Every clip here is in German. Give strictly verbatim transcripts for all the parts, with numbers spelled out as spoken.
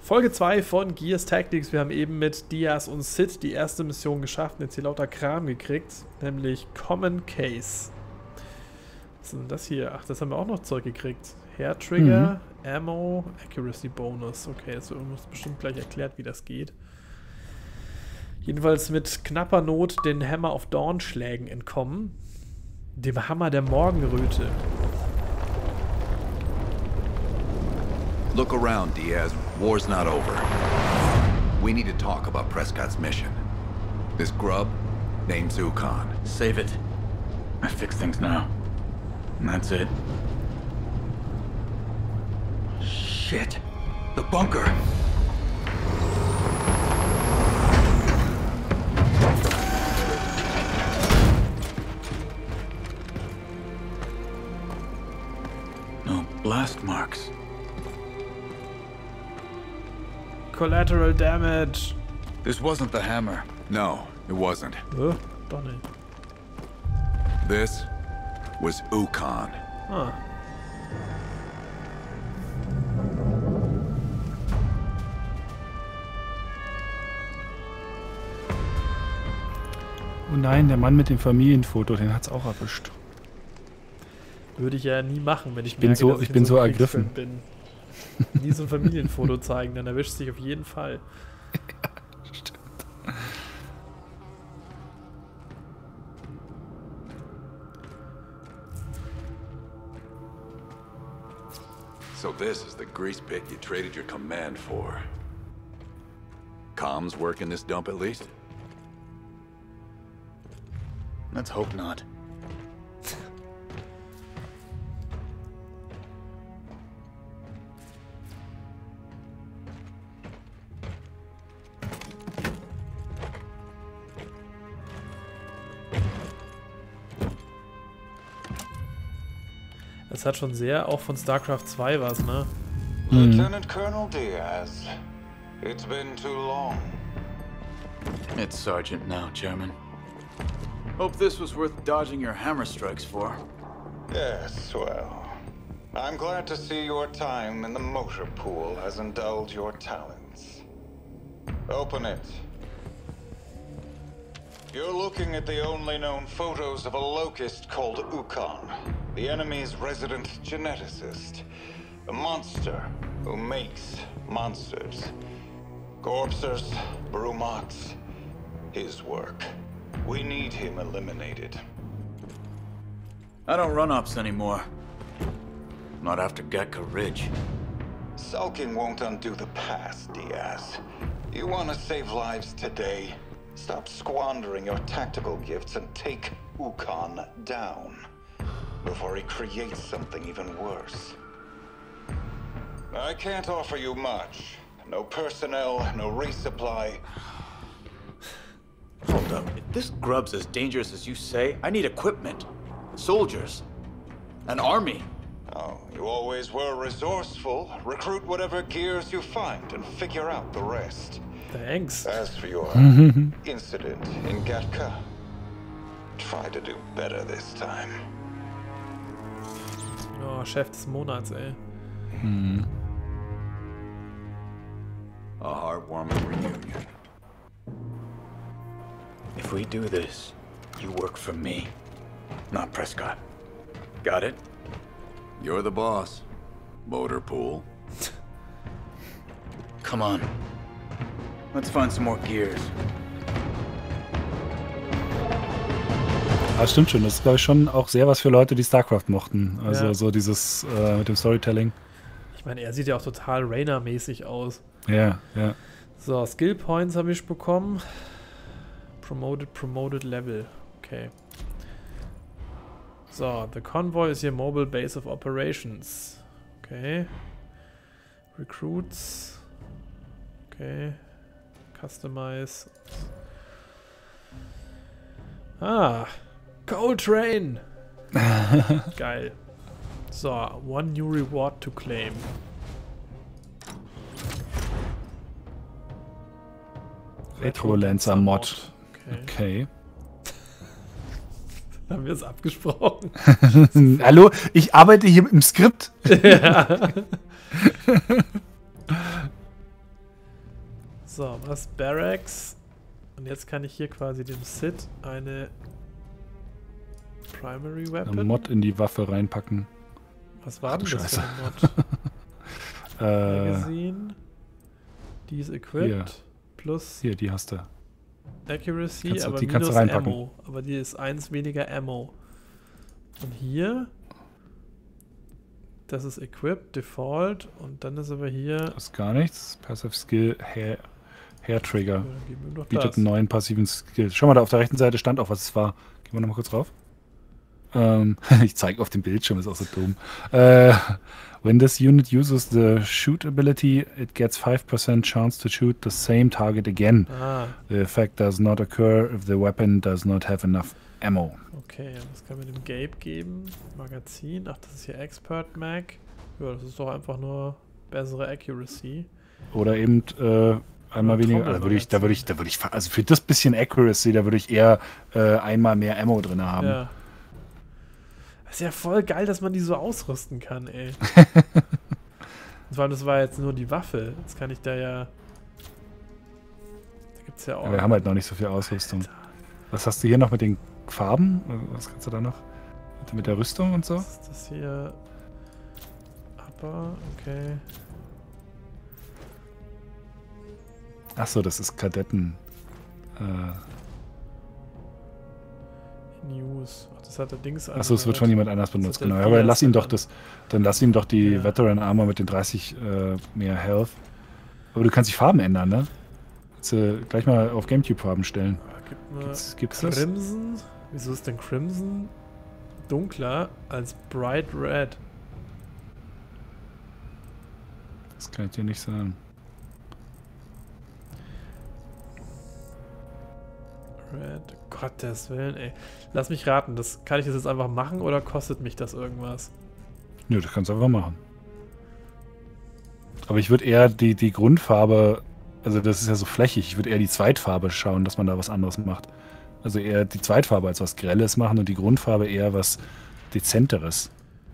Folge zwei von Gears Tactics. Wir haben eben mit Diaz und Sid die erste Mission geschafft und jetzt hier lauter Kram gekriegt, nämlich Common Case. Was ist denn das hier? Ach, das haben wir auch noch Zeug gekriegt. Hair Trigger, mhm. Ammo, Accuracy Bonus. Okay, jetzt wird uns bestimmt gleich erklärt, wie das geht. Jedenfalls mit knapper Not den Hammer of Dawn Schlägen entkommen. Dem Hammer der Morgenröte. Look around, Diaz. War's not over. We need to talk about Prescott's mission. This grub named Zukon. Save it. I fix things now. And that's it. Shit. The bunker. No blast marks. Collateral damage. This wasn't the hammer. No, it wasn't. Oh, doch nicht. This was Ukon. Ah. Oh nein, der Mann mit dem Familienfoto, den hat's auch erwischt. Würde ich ja nie machen, wenn ich, ich bin merke, so, dass ich, ich bin so, so ergriffen bin. Nie so ein Familienfoto zeigen, dann erwischt sich auf jeden Fall. Ja, stimmt. So this is the grease pit you traded your command for. Comms work in this dump at least? Let's hope not. Das hat schon sehr auch von StarCraft zwei was, ne? Mhm. Lieutenant Colonel Diaz, it's been too long. It's Sergeant now, Chairman. Hope this was worth dodging your hammer strikes for. Yes, well, I'm glad to see your time in the motor pool has indulged your talents. Open it. You're looking at the only known photos of a locust called Ukon, the enemy's resident geneticist, a monster who makes monsters. Corpsers, Brumox, his work. We need him eliminated. I don't run ops anymore. Not after Gatka Ridge. Sulking won't undo the past, Diaz. You want to save lives today? Stop squandering your tactical gifts and take Ukon down before he creates something even worse. I can't offer you much. No personnel, no resupply. Hold up. If this grub's as dangerous as you say, I need equipment. Soldiers. An army. Oh, you always were resourceful. Recruit whatever gears you find and figure out the rest. Thanks. As for your incident in Gatka, try to do better this time. Oh, Chef des Monats, ey. Hm. A heartwarming reunion. If we do this, you work for me, not Prescott. Got it? You're the boss. Motor pool. Come on. Let's find some more gears. Ah, stimmt schon. Das ist, glaube ich, schon auch sehr was für Leute, die StarCraft mochten. Also ja. so dieses äh, mit dem Storytelling. Ich meine, er sieht ja auch total Raynor-mäßig aus. Ja, ja. So, Skill Points habe ich bekommen. Promoted, promoted Level. Okay. So, the convoy is your mobile base of operations. Okay. Recruits. Okay. Customize. Ah. Coltrane. Geil. So, one new reward to claim. Retro-Lancer Mod. Okay. Okay. Haben wir es abgesprochen? Hallo, ich arbeite hier im Skript. Ja. So, was? Barracks. Und jetzt kann ich hier quasi dem Sid eine Primary Weapon. Eine Mod in die Waffe reinpacken. Was war denn Ach, das für Scheiße. eine Mod? äh, Magazine. Die ist equipped. Hier. Plus hier, die hast du. Accuracy, Kannst du- aber die kannst du minus reinpacken. Ammo. Aber die ist eins weniger Ammo. Und hier. Das ist equipped, Default. Und dann ist aber hier. Das ist gar nichts. Passive Skill, Hair, Hair Trigger. Ja, dann geben wir doch Bietet das. einen neuen passiven Skill. Schau mal, da auf der rechten Seite stand auch, was es war. Gehen wir nochmal kurz drauf. Ähm, ich zeige auf dem Bildschirm, ist auch so dumm. Äh, when this unit uses the shoot ability, it gets five percent chance to shoot the same target again. Ah, The effect does not occur if the weapon does not have enough ammo. okay. Was kann man dem Gabe geben? Magazin. Ach, das ist hier Expert Mag. Ja, das ist doch einfach nur bessere Accuracy. Oder eben äh, einmal Oder weniger. Da würde ich, da Trommelmagazin. würde ich, da würde ich, also für das bisschen Accuracy, da würde ich eher äh, einmal mehr Ammo drin haben. Ja. Das ist ja voll geil, dass man die so ausrüsten kann, ey. Und vor allem, das war jetzt nur die Waffe. Jetzt kann ich da ja... Da gibt's ja auch... Ja, wir haben halt noch nicht so viel Ausrüstung. Was hast du hier noch mit den Farben? Was kannst du da noch? Mit, mit der Rüstung und so? Was ist das hier? Upper, okay. Achso, das ist Kadetten. Äh, News. Ach, das hat der Dings Achso, es wird von jemand anders benutzt, hat der genau. Ja, aber Diaz lass ihn doch dann- das. Dann lass ihm doch die Ja. Veteran Armor mit den dreißig äh, mehr Health. Aber du kannst die Farben ändern, ne? Kannst du gleich mal auf Gamecube-Farben stellen. Ah, gib mir Gibt's, gibt's das? Crimson. Wieso ist denn Crimson dunkler als Bright Red? Das kann ich dir nicht sagen. Red, Gottes Willen, ey. Lass mich raten, das kann ich das jetzt einfach machen oder kostet mich das irgendwas? Nö, das kannst du einfach machen. Aber ich würde eher die, die Grundfarbe, also das ist ja so flächig, ich würde eher die Zweitfarbe schauen, dass man da was anderes macht. Also eher die Zweitfarbe als was Grelles machen und die Grundfarbe eher was Dezenteres.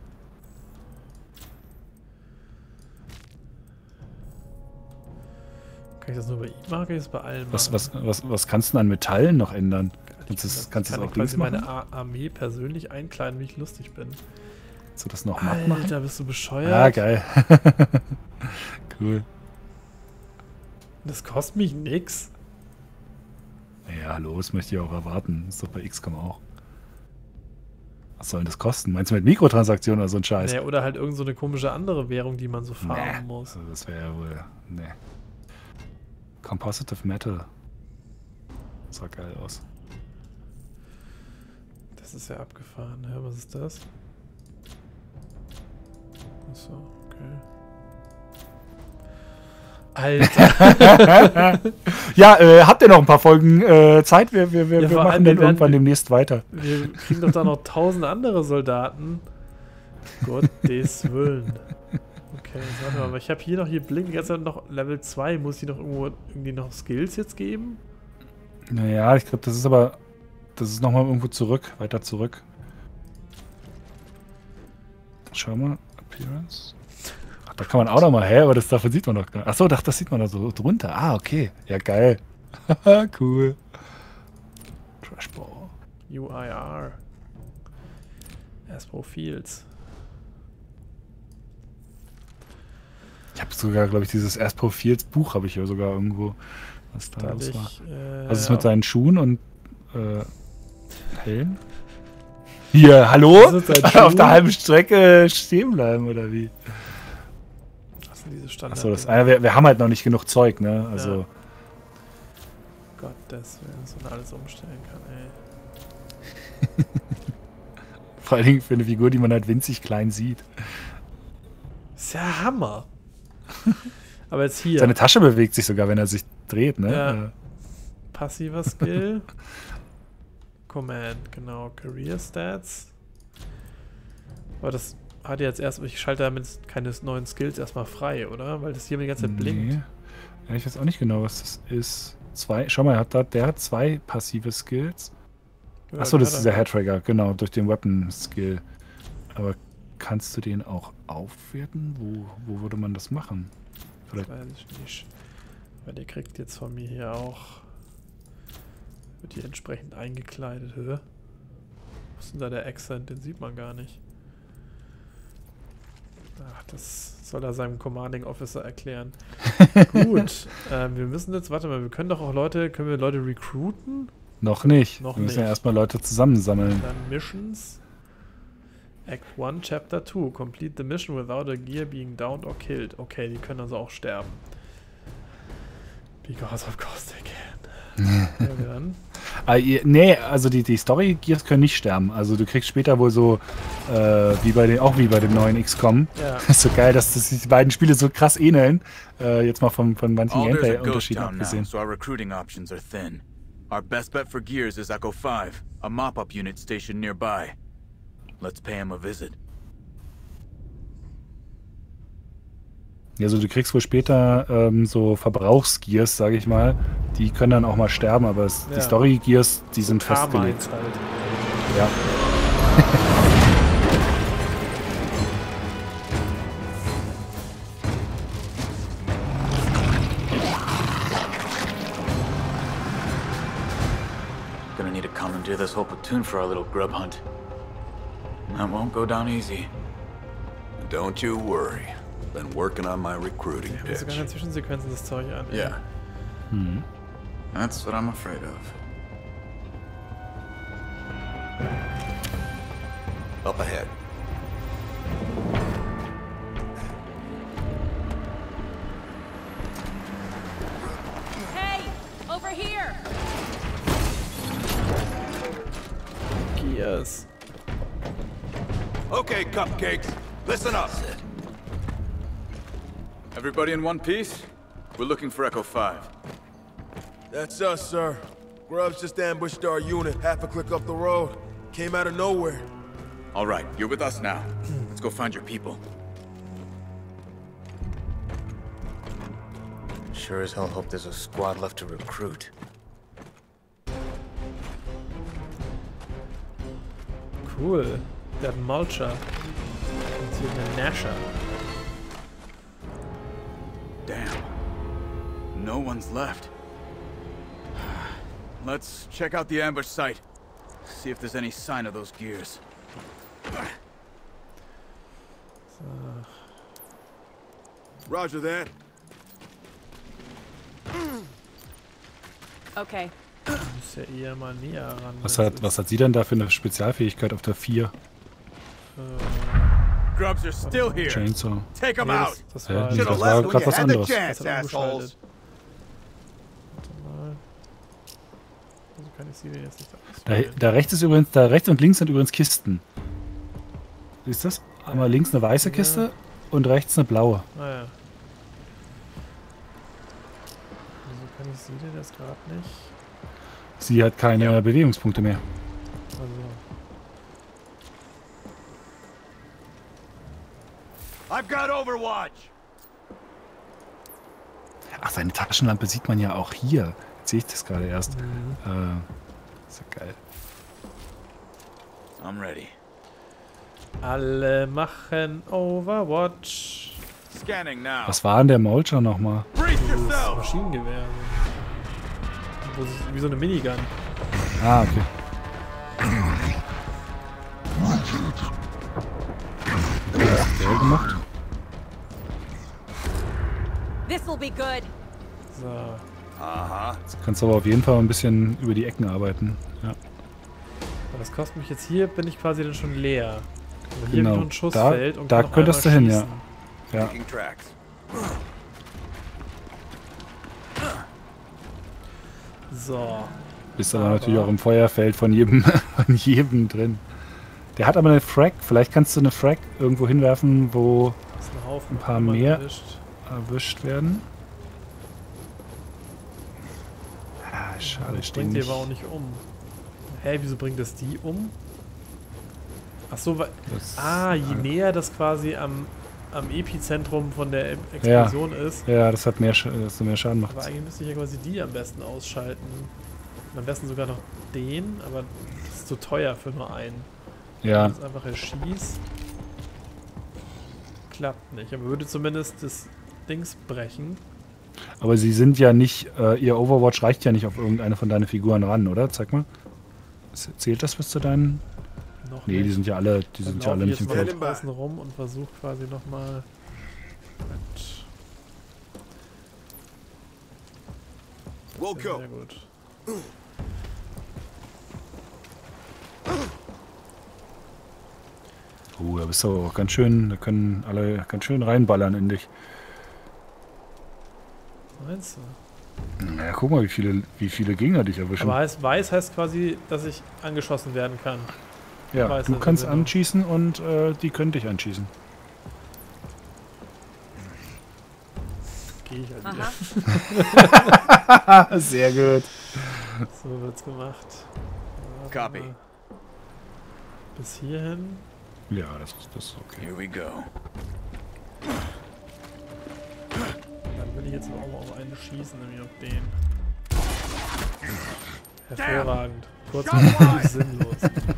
Kann ich das nur bei ihm machen? Kann ich das bei allen machen? Was, was, was, was kannst du an Metallen noch ändern? Kannst du Ich das, kannst du kann das auch quasi links machen? meine Ar Armee persönlich einkleiden, wie ich lustig bin. Kannst du das noch matt machen? Alter, bist du bescheuert? Ah, geil. Cool. Das kostet mich nix. Ja, hallo, das möchte ich auch erwarten. Das ist doch bei X COM auch. Was soll denn das kosten? Meinst du mit Mikrotransaktionen oder so ein Scheiß? Nee, oder halt irgend so eine komische andere Währung, die man so farmen Nee, muss. also das wäre ja wohl. Nee. Compositive Metal. Das sah geil aus. Das ist ja abgefahren. Ja, was ist das? Achso, okay. Alter! Ja, äh, habt ihr noch ein paar Folgen äh, Zeit? Wir, wir, wir, Ja, wir vor machen allem, dann wir werden- irgendwann demnächst weiter. Wir kriegen doch da noch tausend andere Soldaten. Gottes Willen. Okay, jetzt warte mal, aber ich habe hier noch, hier blinkt die ganze Zeit noch Level zwei. Muss ich noch irgendwo irgendwie noch Skills jetzt geben? Naja, ich glaube, das ist aber. Das ist nochmal irgendwo zurück, weiter zurück. Schau mal, Appearance. Ach, da kann man auch noch mal, hä? Aber das davon sieht man doch gar nicht. Achso, das sieht man da so drunter. Ah, okay. Ja, geil. Cool. Trashball. U I R. Espro Fields. Ich habe sogar, glaube ich, dieses Aspo Fields Buch habe ich ja sogar irgendwo. Was da Da los hatte war. ich, äh, Was ist mit auf- seinen Schuhen und äh, Helm? Hier, hallo? Was ist mit seinen Auf Schuhen? der halben Strecke stehen bleiben, oder wie? Was sind diese Standard? Achso, das, äh, wir, wir haben halt noch nicht genug Zeug, ne? Also, Ja. Gottes Willen, dass man alles umstellen kann, ey. vor allen Dingen für eine Figur, die man halt winzig klein sieht. Ist ja Hammer. Aber jetzt hier. Seine Tasche bewegt sich sogar, wenn er sich dreht, ne? Ja. Äh, Passiver Skill. Command, genau. Career Stats. Aber das hat jetzt erst, ich schalte damit keine neuen Skills erstmal frei, oder? Weil das hier die ganze Zeit blinkt. nee. Ja, ich weiß auch nicht genau, was das ist. Zwei, schau mal, er hat da, der hat zwei passive Skills. Ja, Achso, das der ist dieser hat- Hairtrigger, genau, durch den Weapon-Skill. Aber kannst du den auch aufwerten? Wo, wo würde man das machen? Das Vielleicht weiß ich nicht. Weil ihr kriegt jetzt von mir hier auch... Wird hier entsprechend eingekleidet. Hö? Wo ist denn da der Accent? Den sieht man gar nicht. Ach, das soll er seinem Commanding Officer erklären. Gut, ähm, wir müssen jetzt, warte mal, wir können doch auch Leute, können wir Leute recruiten? Noch nicht. Noch wir müssen nicht. ja erstmal Leute zusammensammeln. Dann Missions. Act one, Chapter two. Complete the mission without a gear being downed or killed. Okay, die können also auch sterben. Because of course they can. Ja, dann. Ah, ihr, nee, also die, die Story-Gears können nicht sterben. Also du kriegst später wohl so, äh, wie bei den, auch wie bei dem neuen X COM. Ja. Ist so geil, dass das die beiden Spiele so krass ähneln. Äh, jetzt mal von, von manchen Alder's a ghost Gameplay-Unterschieden town now, abgesehen. so our recruiting options are thin. Our best bet for gears is Echo five, a mop-up unit stationed nearby. Let's pay him a visit. Ja, also du kriegst wohl später ähm, so Verbrauchsgears, sage ich mal. Die können dann auch mal sterben, aber es, Ja. die Story-Gears, die sind Karma festgelegt. jetzt halt. Ja. Gonna need to commandeer this whole platoon for our little grub hunt. That won't go down easy. Don't you worry. Been working on my recruiting Ja, sogar pitch. in Zwischensequenzen das Zeug an. ey. Yeah. Mhm. That's what I'm afraid of. Up ahead. Hey! Over here! Gears. Okay, cupcakes. Listen up. Everybody in one piece? We're looking for Echo five. That's us, sir. Grubs just ambushed our unit half a click up the road. Came out of nowhere. All right, you're with us now. Let's go find your people. Sure as hell hope there's a squad left to recruit. Cool. Der hat einen Mulcher. Und hier eine Nasher. Damn. No one's left. Let's check out the ambush site. See if there's any sign of those gears. Roger that. Okay. Muss ja eher mal näher ran. Was Das hat, ist, was hat sie denn da für eine Spezialfähigkeit auf der vier? äh, Grubs are still here. Chainsaw. Take them nee, out. das, das Hä? war... Nee, Das das war gerade was anderes. hat er umgeschaltet. Warte mal. Also kann ich sie denn jetzt nicht Da, auswählen. da rechts ist übrigens, da rechts und links sind übrigens Kisten. Siehst du das? Einmal links eine weiße Kiste und rechts eine blaue. Ah ja. Wieso kann ich sie denn jetzt gerade nicht? Sie hat keine Ja. Bewegungspunkte mehr. Also... I've got Overwatch. Ach, seine Taschenlampe sieht man ja auch hier. Jetzt sehe ich das gerade erst. Mhm. Äh, ist ja geil. I'm ready. Alle machen Overwatch. Scanning now. Was war denn der Mulcher nochmal? Brace Das yourself. Maschinengewehr. Wo sie- Wie so eine Minigun. Ah, okay. Was hat der gemacht? This'll be good. So. Jetzt kannst du aber auf jeden Fall ein bisschen über die Ecken arbeiten. Ja, Aber das kostet mich jetzt hier, bin ich quasi dann schon leer. Also hier Genau. habe ich noch ein Da- Schussfeld und da kann noch könntest einmal du hin, ja. schießen. ja. Taking tracks. So. Bist aber Aber- natürlich auch im Feuerfeld von jedem, von jedem drin. Der hat aber eine Frag. Vielleicht kannst du eine Frag irgendwo hinwerfen, wo Das ist ein Haufen. Ein paar Nummern mehr. erwischt. erwischt werden. Ah, schade, Das stehen bringt die nicht. aber auch nicht um. Hä, wieso bringt das die um? Ach so, weil... Das- Ah, je näher das quasi am, am Epizentrum von der Explosion ist. Ja, das hat mehr, Sch- dass du mehr Schaden macht. Aber eigentlich müsste ich ja quasi die am besten ausschalten. Und am besten sogar noch den, aber das ist zu teuer für nur einen. Ja, Wenn ich jetzt einfach erschieß. Klappt nicht, aber würde zumindest das Dings brechen. Aber sie sind ja nicht, äh, ihr Overwatch reicht ja nicht auf irgendeine von deinen Figuren ran, oder? Zeig mal. Zählt das bis zu deinen? Noch Nee, nicht. die sind ja alle, die Dann sind ja alle laufe nicht ich im jetzt Feld. mal außen rum und versuche quasi nochmal mit... We'll go. Sehr gut. Oh, da bist du auch ganz schön, da können alle ganz schön reinballern in dich. Meinst du? Naja, guck mal, wie viele, wie viele Gegner dich erwischen. Aber heißt, weiß heißt quasi, dass ich angeschossen werden kann. ja, weiß du also kannst genau. anschießen und äh, die können dich anschießen. Gehe ich halt Aha. wieder. Sehr gut. So wird's gemacht. Warte Copy. mal. Bis hierhin. Ja, das, das ist okay. Here we go. Dann will ich jetzt auch mal auf einen schießen, nämlich auf den. Hervorragend. Kurz und völlig sinnlos.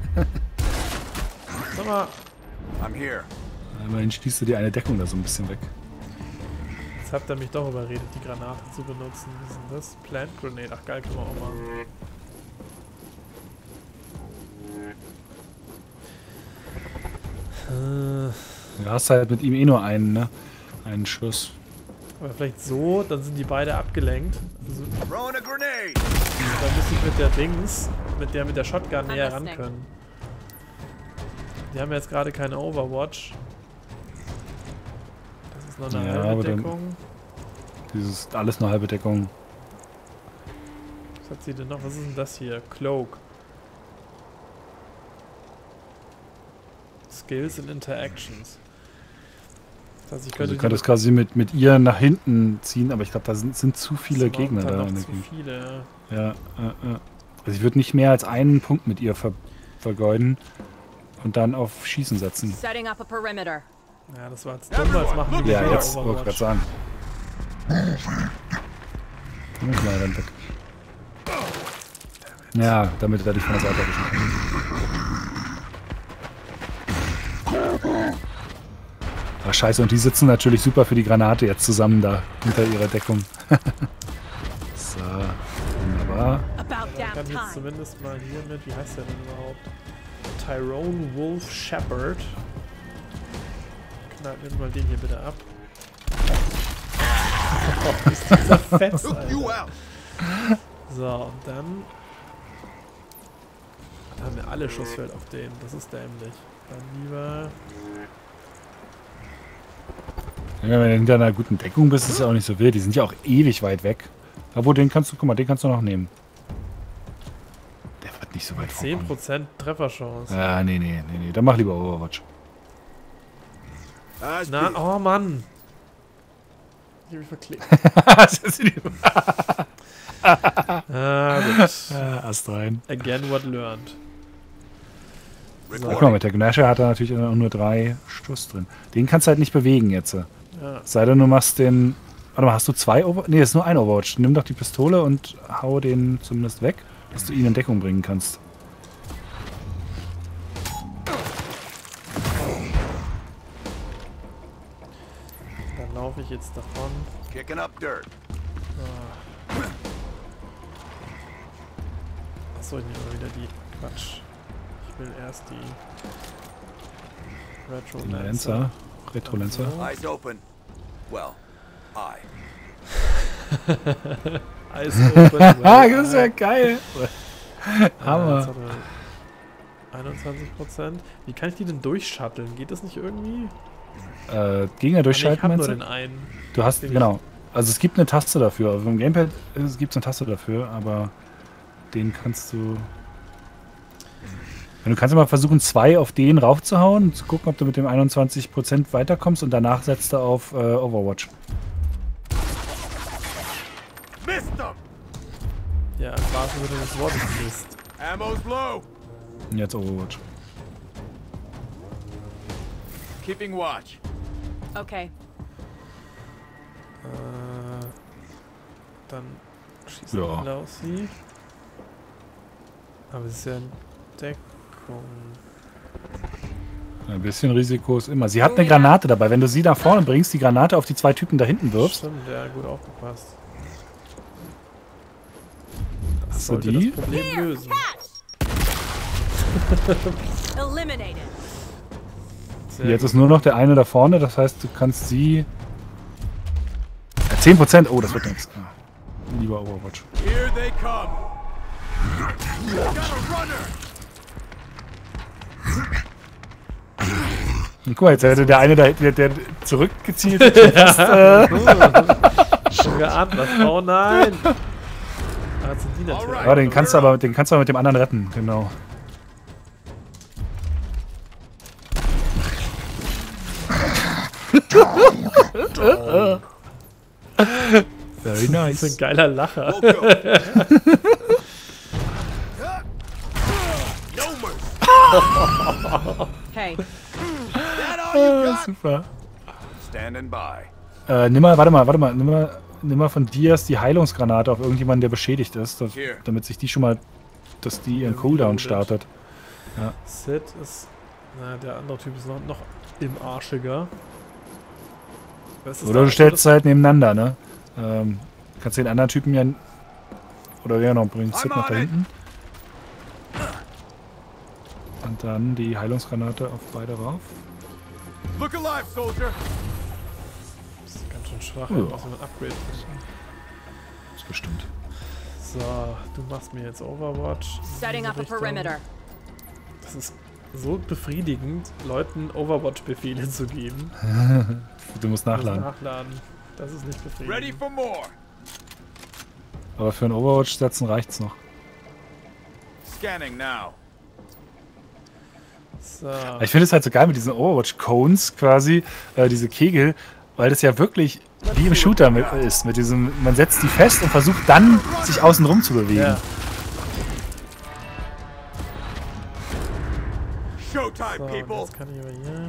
Sag mal, I'm here. Immerhin schließt du dir eine Deckung da so ein bisschen weg. jetzt habt ihr mich doch überredet, die Granate zu benutzen. Was ist denn das? Plant Grenade. Ach geil, können wir auch machen. Äh, Du hast halt mit ihm eh nur einen, ne? Einen Schuss. aber vielleicht so, dann sind die beide abgelenkt. Also, Throwing a grenade! dann müsste ich mit der Dings, mit der mit der Shotgun näher ran listening. können. Die haben jetzt gerade keine Overwatch. Das ist noch eine Ja, aber halbe dann- Deckung. Dieses alles nur halbe Deckung. Was hat sie denn noch? Was ist denn das hier? Cloak. Skills and Interactions. Das heißt, ich Also könnte du könntest quasi mit, mit ihr nach hinten ziehen, aber ich glaube, da sind, sind zu viele das waren Gegner dann da. noch in der zu Gegend. viele. Ja, äh, äh. Also ich würde nicht mehr als einen Punkt mit ihr ver vergeuden und dann auf Schießen setzen. Setting up a perimeter. Ja, das war jetzt dumm, als machen die Ja, wieder jetzt wollte ich gerade sagen. Komm ich mal dann weg. Ja, damit er dich von der Seite erwischen kann. Ach scheiße, und die sitzen natürlich super für die Granate jetzt zusammen da hinter ihrer Deckung. So, wunderbar. About Ich kann damn jetzt time. zumindest mal hier mit, wie heißt der denn überhaupt? Tyrone Wolf Shepherd. Knallt mir mal den hier bitte ab. Oh, ist dieser Fetz, Took you Alter. out. So, und dann... Da haben wir alle Schussfeld auf den. Das ist dämlich. Dann lieber... Ja, wenn du hinter einer guten Deckung bist, ist es ja auch nicht so wild. Die sind ja auch ewig weit weg. Aber den kannst du, guck mal, den kannst du noch nehmen. Der wird nicht so weit zehn vorkommen. Prozent Trefferchance. Ja, nee, nee, nee, nee. Dann mach lieber Overwatch. Eyes Na, peeled. oh Mann! Ich hab mich verklickt. Ah, gut. Ja, Ast rein. Again what learned. Guck mal, mit der Gnasche hat er natürlich auch nur drei Stuss drin. Den kannst du halt nicht bewegen jetzt. Ja. Sei denn, du machst den... Warte mal, hast du zwei Overwatch? Nee, das ist nur ein Overwatch. Nimm doch die Pistole und hau den zumindest weg, dass du ihn in Deckung bringen kannst. Dann laufe ich jetzt davon. Kicking up dirt. Achso, ich nehme mal wieder die. Quatsch. Ich will erst die Retro Den Lancer. Lancer. Retro Lancer. Eyes open. Well, eye. Eis open. Ah, das ist ja geil. Hammer. einundzwanzig Prozent. Wie kann ich die denn durchshutteln? Geht das nicht irgendwie? Äh, Gegner Ah, nee, durchschalten, ich hab meinst nur du? den einen. Du hast, den ich- genau. Also es gibt eine Taste dafür. Also im Gamepad gibt es eine Taste dafür, aber den kannst du... Du kannst mal versuchen, zwei auf den raufzuhauen und zu gucken, ob du mit dem einundzwanzig Prozent weiterkommst und danach setzt du auf äh, Overwatch. Missed them! Ja, im wahrsten Sinne des Wortes Mist. Ammo's low. Und jetzt Overwatch. Keeping watch. Okay. Äh, dann schießen Ja. alle auf sie. Aber es ist ja in Deckung. Ein bisschen Risiko ist immer. Sie hat eine Granate dabei. Wenn du sie da vorne bringst, die Granate auf die zwei Typen da hinten wirfst. Stimmt, ja, gut aufgepasst. Das Hast du sollte die? das Problem lösen. Eliminated. Sehr Jetzt gut. ist nur noch der eine da vorne. Das heißt, du kannst sie... Ja, zehn Prozent. Oh, das wird nichts. Ah, lieber Overwatch. Here they come. Got a runner. Und guck mal, jetzt hätte der eine da der, der zurückgezielt hat. Schon fast, äh, Schon geahnt, was? Oh nein! Da hat sie die natürlich. ja, den kannst du aber den kannst du aber mit dem anderen retten, genau. Very Das ist ein nice. geiler Lacher. Woke up. No mercy. Hey, That all you Ah, got? super. Standing by. Äh, nimm mal, warte mal, warte mal, nimm mal, nimm mal von Diaz die Heilungsgranate auf irgendjemanden, der beschädigt ist, dass, Here. damit sich die schon mal, dass die ihren Cooldown startet. Sid ist. Na, der andere Typ ist noch, noch im Arschiger. Was ist Oder da? du stellst sie halt nebeneinander, ne? Ähm, kannst den anderen Typen ja. Oder wer noch bringt Sid nach da hinten. Und dann die Heilungsgranate auf beide rauf. Look alive, soldier. Das ist ganz schön schwach. Ja. Ich muss ein Upgrade finden. Das ist bestimmt. So, du machst mir jetzt Overwatch. setting up a Richtung. perimeter. Das ist so befriedigend, Leuten Overwatch-Befehle zu geben. Du musst Das nachladen. Nachladen. Das ist nicht Ready befriedigend. for more. Aber für ein Overwatch setzen reicht's noch. Scanning now. So. Ich finde es halt so geil mit diesen Overwatch-Cones quasi, äh, diese Kegel, weil das ja wirklich wie im Shooter mit, ist. Mit diesem, man setzt die fest und versucht dann, sich außen rum zu bewegen. Ja. Showtime, So, und people. jetzt kann ich aber hier.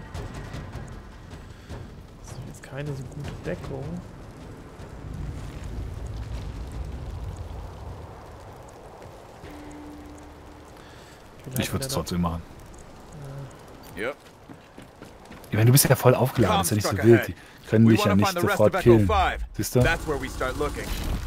Das ist jetzt keine so gute Deckung. Vielleicht Ich würde es wäre trotzdem machen. Yep. Ich meine, du bist ja voll aufgeladen, ist ja nicht so wild. Die können We dich ja wanna nicht find the rest sofort of Echo killen. five. Siehst du? That's where we start looking.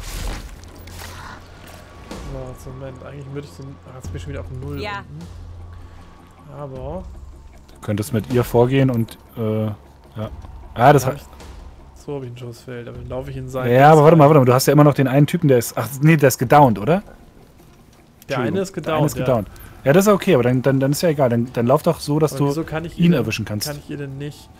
doch- So, Moment, eigentlich würde ich den. Ach, jetzt bin ich schon wieder auf null. Ja. unten. Aber. Du könntest mit ihr vorgehen und, äh, ja. Ja, das hab hat. ich, so habe ich ein Schussfeld, aber dann laufe ich in sein. Ja, aber warte mal, warte mal, du hast ja immer noch den einen Typen, der ist. Ach, nee, der ist gedownt, oder? Der eine ist Der eine ist gedownt. gedownt. Ja, das ist okay, aber dann, dann, dann ist ja egal. Dann, dann lauf doch so, dass Aber du wieso kann ich ihn denn- erwischen kannst. Kann ich ihr denn nicht.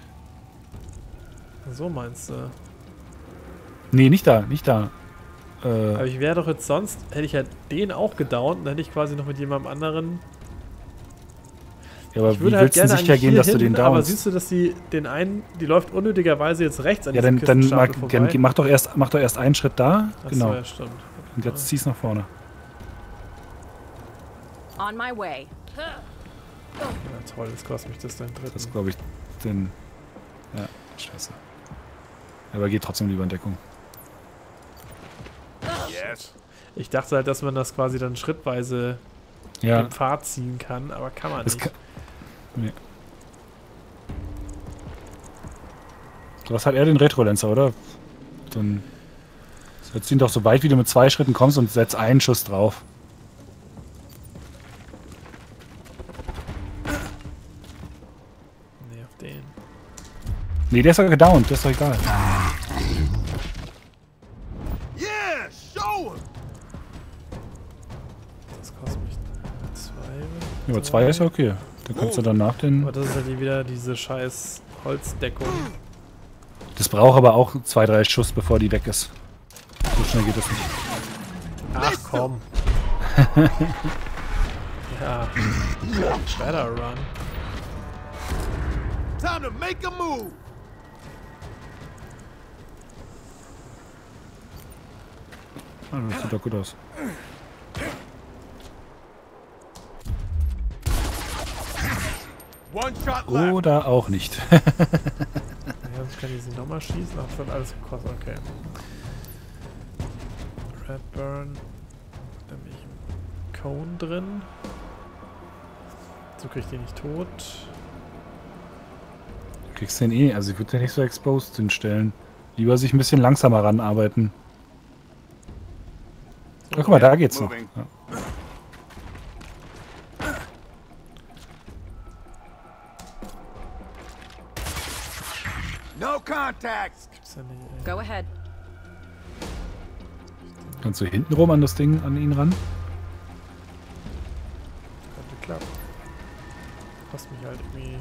So meinst du? Nee, nicht da, nicht da. Äh, Aber ich wäre doch jetzt sonst, hätte ich halt den auch gedownt, dann hätte ich quasi noch mit jemandem anderen. ja, aber Ich wie würde halt willst du gerne sicher eigentlich gehen, hier dass du den hin, aber downst? siehst du, dass die den einen, die läuft unnötigerweise jetzt rechts an Ja, diesem dann, dann, Kistenstapel mag, vorbei. dann mach, doch erst, mach doch erst einen Schritt da. Ach Genau. so, ja, stimmt. Und jetzt zieh's nach vorne. On my way. Ja, toll, das kostet mich das dann dritten. Das glaube ich den. Ja, scheiße. Aber geht trotzdem lieber in Deckung. Yes. Ich dachte halt, dass man das quasi dann schrittweise Ja, den Pfad ziehen kann, aber kann man das nicht. kann. Nee. Du hast halt eher den Retrolancer, oder? Dann setz ihn doch so weit, wie du mit zwei Schritten kommst und setz einen Schuss drauf. Nee, auf den. Nee, der ist doch gedownt, das ist doch egal. Yeah, show him. Das kostet mich zwei. Ja, aber zwei ist ja okay. Dann kannst du danach den. Aber das ist halt wieder diese scheiß Holzdeckung. Das braucht aber auch zwei, drei Schuss, bevor die weg ist. So schnell geht das nicht. Ach komm. Ja. Better run. Time to make a move. Ah, das sieht doch gut aus. One shot left. Oder auch nicht. Ja, sonst kann ich sie nochmal schießen. Ach, das hat alles gekostet. Okay. Redburn. Da bin ich im Cone drin. So krieg ich den nicht tot. Kriegst den eh, also ich würde den nicht so exposed hinstellen. Lieber sich ein bisschen langsamer ranarbeiten. Ach, guck mal, da geht's noch. Ja. No contact. Gibt's ja nicht, ey. Go ahead. Kannst du hintenrum an das Ding, an ihn ran? Könnte klappen. Kostet mich halt irgendwie.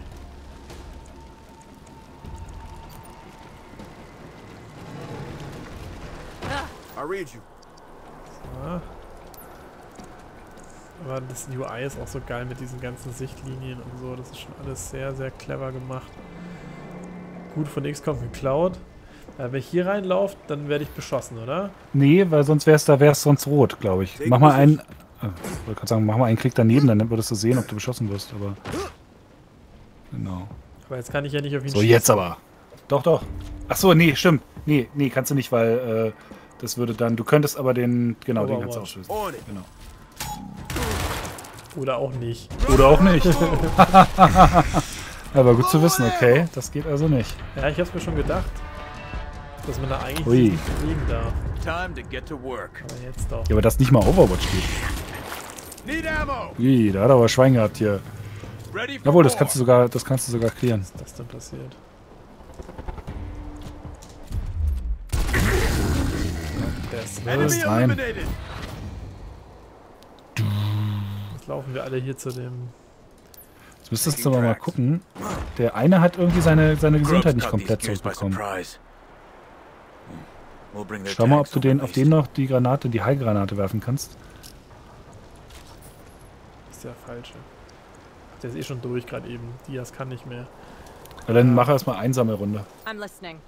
I read you. So. Aber das U I ist auch so geil mit diesen ganzen Sichtlinien und so. Das ist schon alles sehr, sehr clever gemacht. Gut von X COM geklaut. Äh, wenn ich hier reinlaufe, dann werde ich beschossen, oder? Nee, weil sonst wär's da wär's sonst rot, glaube ich. Mach mal einen. Äh, ich wollte gerade sagen, mach mal einen Klick daneben, dann würdest du sehen, ob du beschossen wirst, aber. Genau. Aber jetzt kann ich ja nicht auf ihn So, jetzt aber. Doch, doch. Ach so, nee, stimmt. Nee, nee, kannst du nicht, weil äh, das würde dann. Du könntest aber den. Genau, den kannst du ausschließen. On it. Genau. Oder auch nicht. Oder auch nicht. Aber gut zu wissen, okay. Das geht also nicht. Ja, ich hab's mir schon gedacht, dass man da eigentlich Ui. nicht fliegen darf. Time to get to work. Aber jetzt doch. Ja, aber das nicht mal Overwatch geht. Need ammo. Ui, da hat er aber Schwein gehabt hier. Ready for Jawohl, das war. kannst du sogar, das kannst du sogar clearen. Was ist das denn passiert? Das Enemy wird. Nein. eliminated. Jetzt laufen wir alle hier zu dem. Jetzt müsstest du aber mal gucken. Der eine hat irgendwie seine, seine Gesundheit nicht Grub's caught komplett these gears by zurückbekommen. surprise. We'll bring their Schau mal, ob tanks du over den, at auf least. den noch die Granate, die Heilgranate werfen kannst. Das ist der falsche. Ach, der ist eh schon durch gerade eben. Diaz kann nicht mehr. Ja, dann mach erstmal einsame Runde. I'm listening.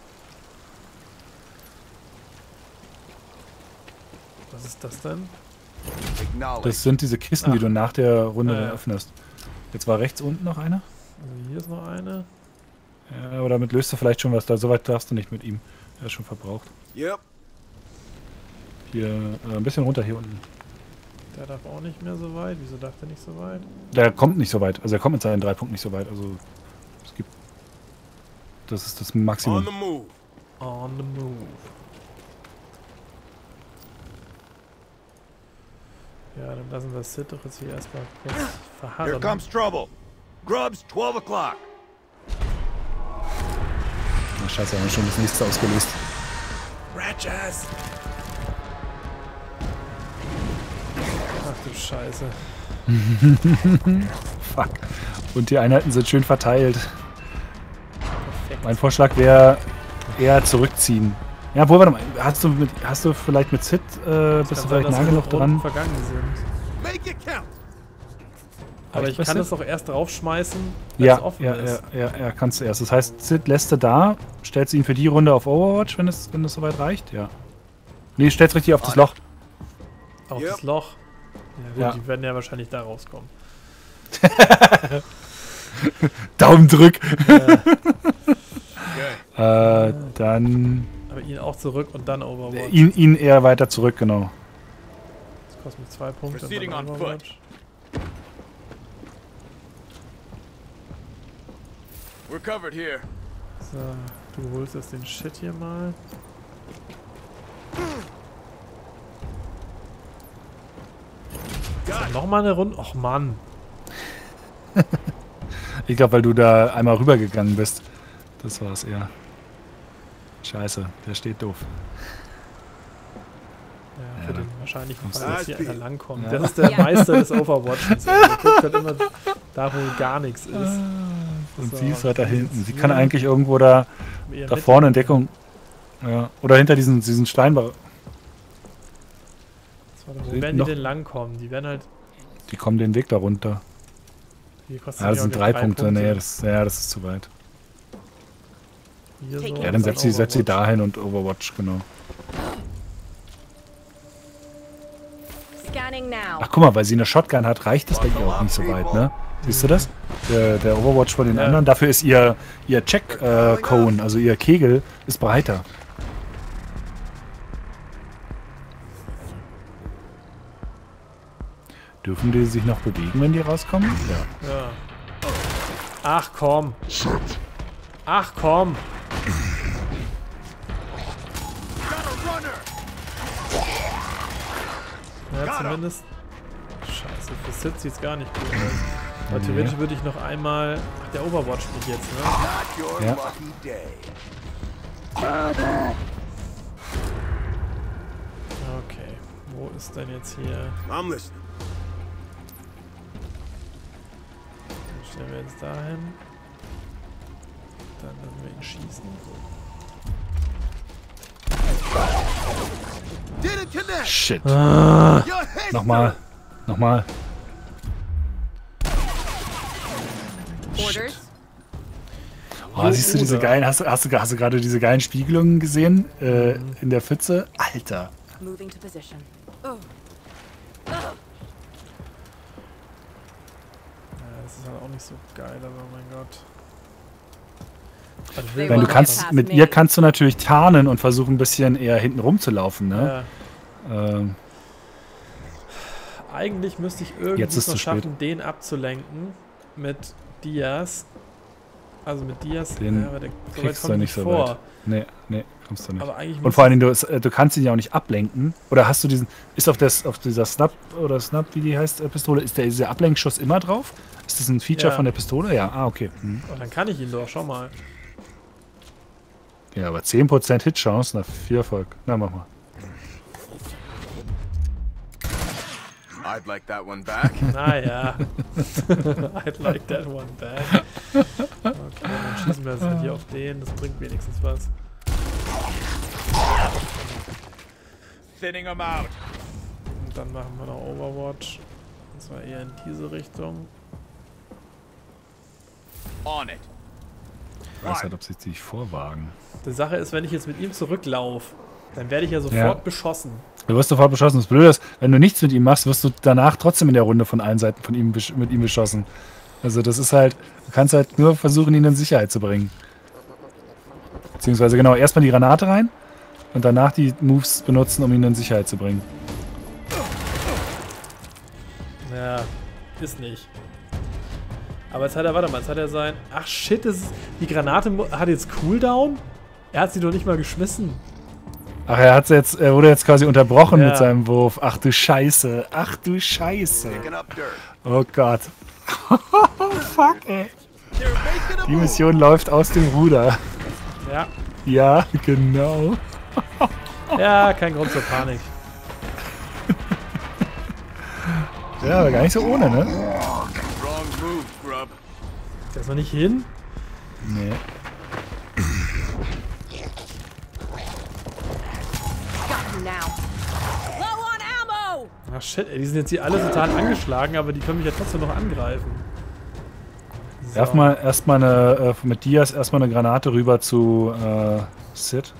Was ist das denn? Acknowledge. Das sind diese Kisten, die Ach. du nach der Runde Ja, dann ja. öffnest. Jetzt war rechts unten noch einer. Also hier ist noch eine. Ja, aber damit löst du vielleicht schon was. Da soweit darfst du nicht mit ihm. Er ist schon verbraucht. Yep. Hier äh, ein bisschen runter hier unten. Der darf auch nicht mehr so weit. Wieso darf der nicht so weit? Der kommt nicht so weit. Also er kommt mit seinen drei Punkten nicht so weit. Also es gibt. Das ist das On Maximum. the move. On the move. Ja, dann lassen wir Sid doch jetzt hier erstmal kurz Here verharren. comes trouble. Grubs, twelve o'clock. Na scheiße, haben wir schon das nächste ausgelöst. Ratchers! Ach du Scheiße. Fuck. Und die Einheiten sind schön verteilt. Perfekt. Mein Vorschlag wäre eher zurückziehen. Ja, wohl, warte mal. Hast du, mit, hast du vielleicht mit Sid, äh, bist du Kann sein, vielleicht dass nah genug genug Runden dran? vergangen sind. Make it count. Aber Reicht ich bei kann Sid? es doch erst draufschmeißen, wenn Ja, es offen ja, ist. ja, ja, ja, kannst du erst. Das heißt, Sid lässt du da, stellst ihn für die Runde auf Overwatch, wenn es, wenn es soweit reicht? Ja. Nee, stellst richtig auf das Loch. Auf Yep. das Loch. Ja, gut, Ja. die werden ja wahrscheinlich da rauskommen. Daumen-Drück. Äh, äh, dann aber ihn auch zurück und dann Overwatch. ihn, ihn eher weiter zurück, genau. Das kostet mich zwei Punkte. und Proceeding dann on foot. Overwatch. We're covered here. So, du holst jetzt den Shit hier mal. Nochmal eine Runde. Och Mann. Ich glaube, weil du da einmal rübergegangen bist. Das war es eher. Scheiße, der steht doof. Ja, für Ja, den wahrscheinlichen kommst Fall, du. dass hier einer langkommt. Ja. Das ist der Ja. Meister des Overwatchens. Der guckt halt immer da, wo gar nichts ist. Und So, sie ist weiter jetzt hinten. Sie hier. kann eigentlich irgendwo da, Eher da mit- vorne in Deckung. Ja. Oder hinter diesen, diesen Steinbau. Warte, wo Sind werden die noch- denn langkommen? Die werden halt. Die kommen den Weg da runter. Hier kostet Ja, das die sind auch drei drei Punkte. Nee, das, ja, das ist zu weit. Hier so, Ja, Ja, und dann setz sie, setz sie Overwatch. dahin und Overwatch, genau. Scanning now. Ach, guck mal, weil sie eine Shotgun hat, reicht das bei ihr auch nicht so weit, ne? Siehst du das? Der, der Overwatch von den Ja. anderen, dafür ist ihr, ihr Check-Cone, also ihr Kegel, ist breiter. Dürfen die sich noch bewegen, wenn die rauskommen? Ja. Ja. Ach komm. Ach komm. Ja, zumindest... Scheiße, für Sid sieht's gar nicht gut aus. Aber Nee. theoretisch würde ich noch einmal... Ach, der Overwatch spielt jetzt, ne? Ja. Okay. Wo ist denn jetzt hier... I'm listening. Den stellen wir jetzt dahin. Dann lassen wir ihn schießen. Didn't connect. Shit. Ah, Your head. Nochmal. Nochmal. Orders? Oh, siehst du diese Oder? geilen, hast, du- hast, du, hast du gerade diese geilen Spiegelungen gesehen? Äh, in der Pfütze? Alter. Moving to position. Oh. ja, das ist halt auch nicht so geil, aber mein Gott. Was will Wenn Wenn man du kannst, Pass mit me. ihr kannst du natürlich tarnen und versuchen ein bisschen eher hinten rumzulaufen, ne? Ja. Ähm, Eigentlich müsste ich irgendwie Jetzt ist noch zu spät. schaffen, den abzulenken mit Diaz. Also mit Diaz, Den ja, aber der so weit kriegst kommt du nicht nicht so vor. weit. Nee, nee, kommst du nicht. Aber eigentlich Und muss vor allen Dingen, du, es- äh, du kannst ihn ja auch nicht ablenken. Oder hast du diesen, ist auf, das, auf dieser Snap oder Snap, wie die heißt, äh, Pistole, ist der, dieser Ablenkschuss immer drauf? Ist das ein Feature Ja. von der Pistole? Ja, ah, okay. Hm. Oh, dann kann ich ihn doch, schau mal. Ja, aber zehn Prozent Hitchance, na, viel Erfolg. Na, mach mal. I'd like that one back. Naja. I'd like that one back. Okay, dann schießen wir jetzt halt hier auf den. Das bringt wenigstens was. Thinning them out. Und dann machen wir noch Overwatch. Und zwar eher in diese Richtung. On it. Ich weiß halt, ob sie sich vorwagen. Die Sache ist, wenn ich jetzt mit ihm zurücklaufe, dann werde ich ja sofort Ja. beschossen. Du wirst sofort beschossen. Das Blöde ist, wenn du nichts mit ihm machst, wirst du danach trotzdem in der Runde von allen Seiten von ihm besch- mit ihm beschossen. Also das ist halt, du kannst halt nur versuchen, ihn in Sicherheit zu bringen. Beziehungsweise genau, erstmal die Granate rein und danach die Moves benutzen, um ihn in Sicherheit zu bringen. Ja, ist nicht. Aber jetzt hat er, warte mal, jetzt hat er sein... Ach shit, das ist, die Granate mu- hat jetzt Cooldown? Er hat sie doch nicht mal geschmissen. Ach, er hat jetzt, er wurde jetzt quasi unterbrochen Ja. mit seinem Wurf. Ach du Scheiße, ach du Scheiße. Picking up dirt. Oh Gott. Fuck, ey. Die Mission läuft aus dem Ruder. Ja. Ja, genau. Ja, kein Grund zur Panik. Ja, aber gar nicht so ohne, ne? Wrong move, grub. Der ist noch nicht hin? Nee. Got you now. Low on ammo! Ach shit, ey, die sind jetzt hier alle total angeschlagen, aber die können mich ja trotzdem noch angreifen. So. Werf mal erstmal eine, äh, mit Diaz erstmal eine Granate rüber zu äh, Sid.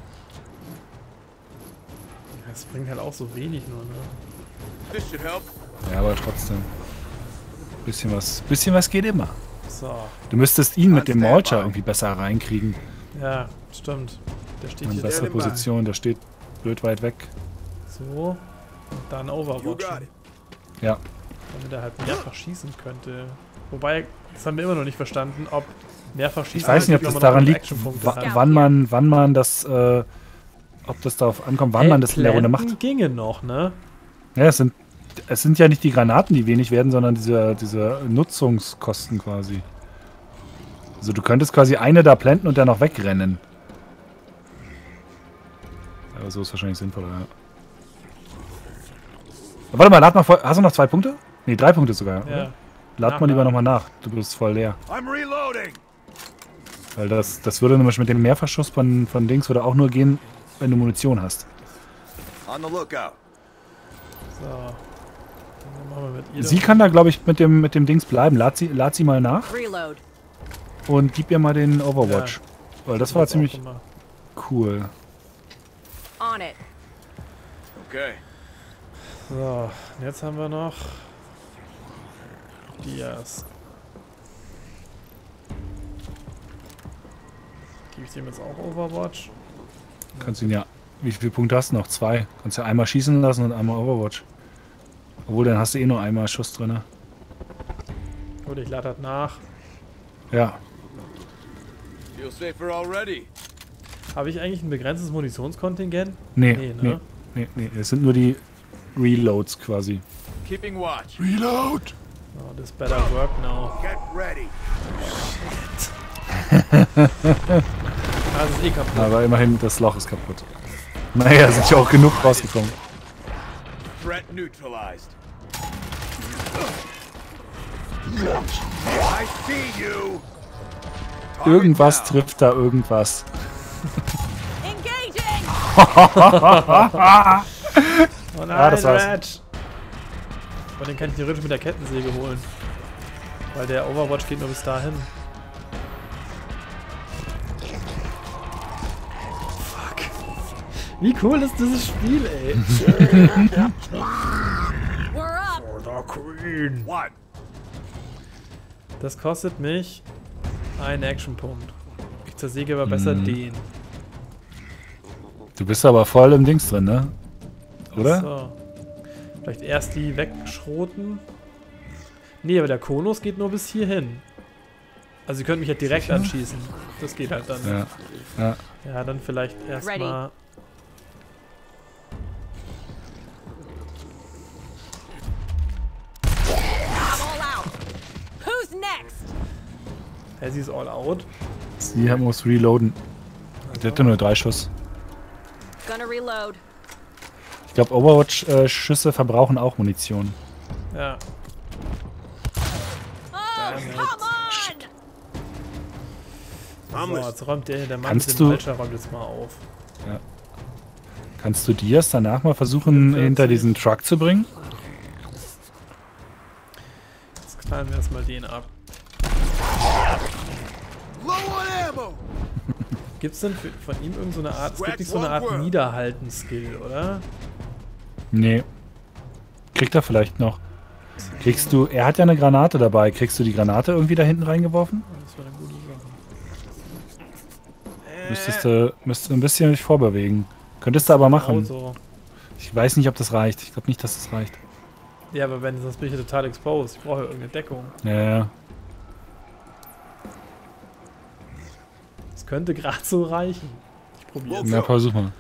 Das bringt halt auch so wenig nur, ne? This should help. Ja, aber trotzdem. Bisschen was, bisschen was geht immer. So. Du müsstest ihn mit dem Launcher irgendwie besser reinkriegen. Ja, stimmt. Der steht In hier bessere drin. Position, der steht blöd weit weg. So. Und dann You Overwatch. got it. Ja. Damit er halt mehrfach schießen könnte. Wobei, das haben wir immer noch nicht verstanden, ob mehrfach schießen Ich weiß nicht, ob wirklich das nochmal daran noch liegt, Actionpunkte wa- hat. wann man, wann man das, äh, ob das darauf ankommt, wann Ey, man das in der Runde Planten macht. ginge noch, ne? Ja, es sind, es sind ja nicht die Granaten, die wenig werden, sondern diese, diese Nutzungskosten quasi. Also du könntest quasi eine da planten und dann noch wegrennen. Aber so ist wahrscheinlich sinnvoller, ja. Warte mal, lad mal voll. Hast du noch zwei Punkte? Ne, drei Punkte sogar. Ja. Oder? Lad mal Nachladen. lieber nochmal nach. Du bist voll leer. I'm reloading. Weil das, das würde nämlich mit dem Mehrfachschuss von, von Dings würde auch nur gehen, wenn du Munition hast. On the lookout. So. Dann machen wir mit ihr. Sie kann da, glaube ich, mit dem, mit dem Dings bleiben. Lad sie, lad sie mal nach Reload. und gib ihr mal den Overwatch. Weil das war auch ziemlich gemacht. cool. On it. Okay. So, und jetzt haben wir noch Diaz. Gebe ich dem jetzt auch Overwatch? Kannst du ihn ja. Wie viele Punkte hast du noch? Zwei. Kannst ja einmal schießen lassen und einmal Overwatch. Obwohl, dann hast du eh nur einmal Schuss drin. Gut, ich lade das nach. Ja. Feel safer already. Habe ich eigentlich ein begrenztes Munitionskontingent? Nee, Nee, nee, ne? nee, nee. Es sind nur die Reloads quasi. Keeping watch. Reload! Oh, this better work now. Get ready. Ah, das ist eh kaputt. Aber immerhin, das Loch ist kaputt. Naja, sind ja auch genug rausgekommen. Threat neutralized. I see you. Irgendwas trifft da irgendwas. Engaging! Oh nein, Ja, das war's. Red! Und den kann ich theoretisch mit der Kettensäge holen. Weil der Overwatch geht nur bis dahin. Fuck. Wie cool ist dieses Spiel, ey? We're up! Oder Queen. What? Das kostet mich einen Actionpunkt. Ich zersäge aber besser Hm. den. Du bist aber voll im Dings drin, ne? Oder? So. Vielleicht erst die wegschroten. Nee, aber der Konus geht nur bis hierhin. Also sie können mich ja direkt Sicher? anschießen. Das geht halt dann. Ja. Ja. Ja, dann vielleicht erstmal. I'm all out! Who's next? Ja, sie ist all out. Sie muss reloaden. Die hatte nur drei Schuss. Gonna reload. Ich glaube, Overwatch-Schüsse verbrauchen auch Munition. Ja. Oh, Damn it. come on! So, jetzt räumt der, der Mann Kannst mit dem du- Vulture räumt jetzt mal auf. Kannst du Dias danach mal versuchen, vierzig. hinter diesen Truck zu bringen? Jetzt knallen wir erstmal den ab. Low on ammo! Gibt es denn für, von ihm irgend so eine Art, es gibt nicht so eine Art Niederhalten-Skill, oder? Nee. Kriegt er vielleicht noch. Kriegst du, er hat ja eine Granate dabei. Kriegst du die Granate irgendwie da hinten reingeworfen? Das wäre eine gute Sache. Müsstest du, müsstest du ein bisschen dich vorbewegen. Könntest du aber machen. Auto. Ich weiß nicht, ob das reicht. Ich glaube nicht, dass das reicht. Ja, aber wenn, sonst bin ich ja total exposed. Ich brauche ja irgendeine Deckung. Ja, ja. Das könnte gerade so reichen. Ich probiere es. Na, versuch mal.